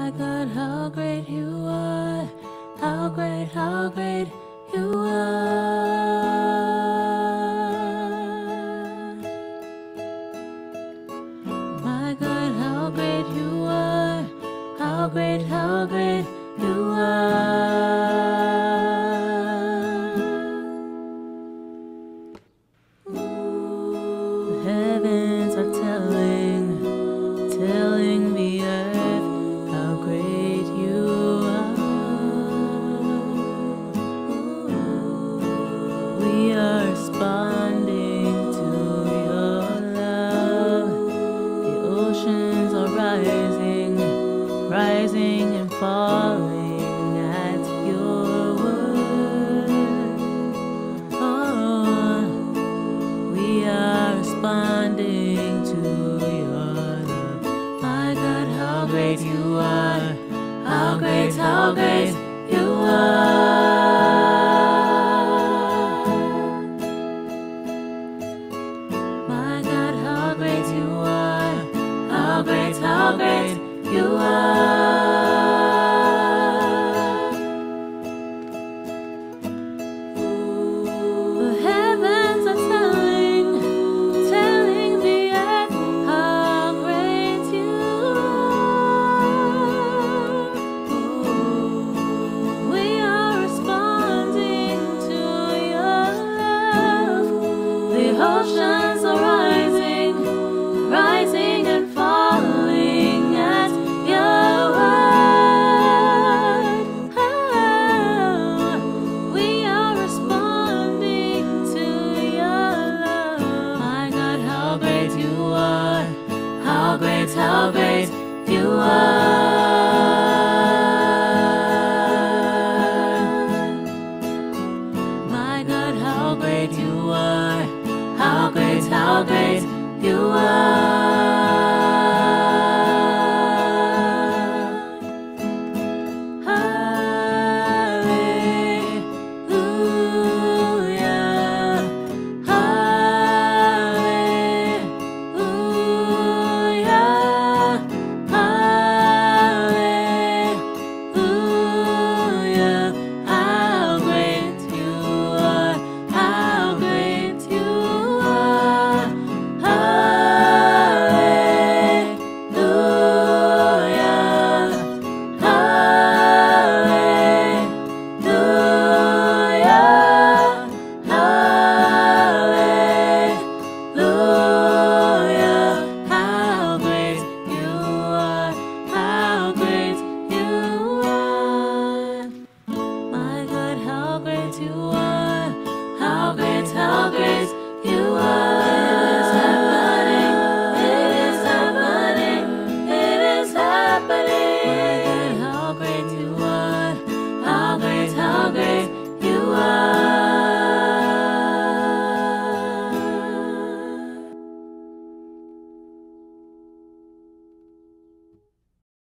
My God, how great you are, how great you are. My God, how great you are, how great you are. The heavens are telling the earth how great you are. We are responding to your love. The oceans are rising and falling at your word. Oh, we are responding to your love. My God, how great you are, how great you are. My God, how great you are, how great you are. The heavens are telling the earth how great you are. We are responding to your love. The oceans are rising and falling at your word. Oh, we are responding to your love. My God, how great you are, how great you are. My God, how great you are, how great you are. Hallelujah, hallelujah, hallelujah. How great you are, how great you are. How great you are. It is happening, it is happening, it is happening.